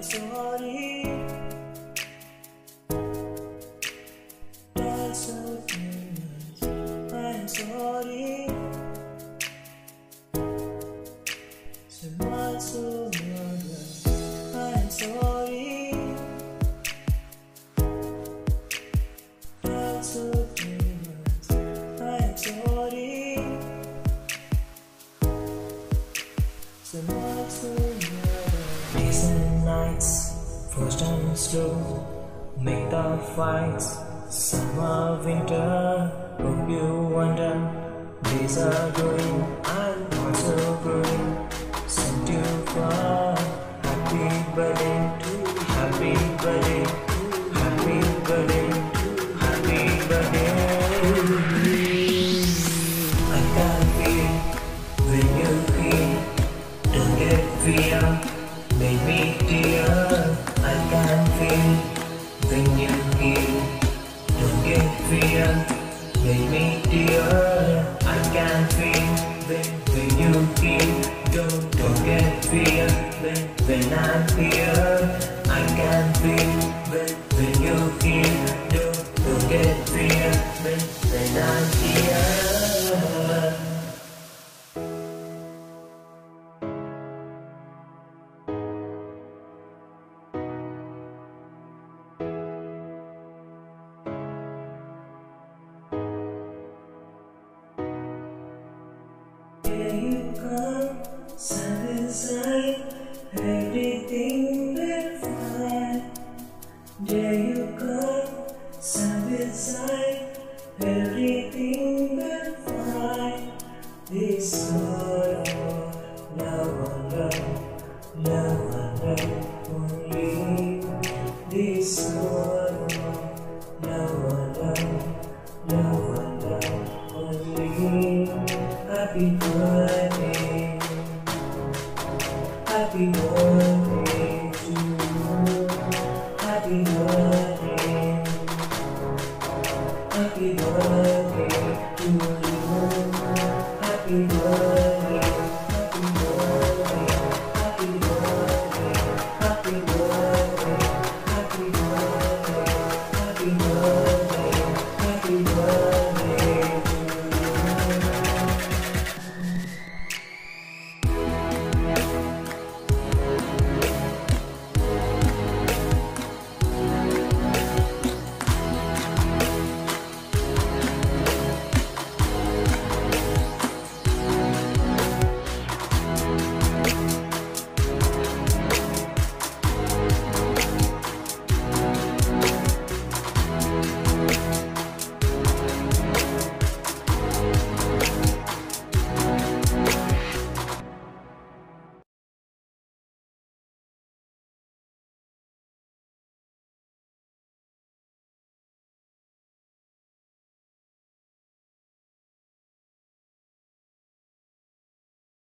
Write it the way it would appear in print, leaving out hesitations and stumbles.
sorry. Tell so much, I'm sorry. So much, so much, I'm sorry. Tell so much, I'm sorry. So much, so much. Days and nights, frost and snow, make the fights. Summer, winter, hope you wonder. Days are going, I'm also growing. Sent you far. Happy birthday to, happy birthday to, happy birthday to, happy birthday to me. I can feel when you feel. Don't get fear, make me tear. I can feel when you feel. Don't get fear, make me tear. I can feel when you feel. Don't get fear when I'm here. I can feel when you feel. Don't get fear when I'm here. Here you come, sun inside, everything will fine. There you come, sun inside, everything will fine. This world, love, love, love, only. This world, love, love, love, only. Happy birthday, happy birthday.